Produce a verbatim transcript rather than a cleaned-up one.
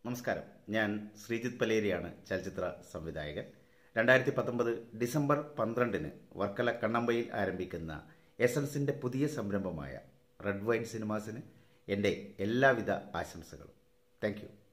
നമസ്കാരം. ഞാൻ ശ്രീജിത്ത് പലേരിയാണ്, ചലച്ചിത്ര സംവിധായകൻ. രണ്ടായിരത്തി പത്തൊമ്പത് ഡിസംബർ പന്ത്രണ്ടിന് വർക്കല കണ്ണമ്പയിൽ ആരംഭിക്കുന്ന എസൻസിന്റെ പുതിയ സംരംഭമായ റെഡ് വൈൻ സിനിമാസിന് എൻ്റെ എല്ലാവിധ ആശംസകളും. Thank U.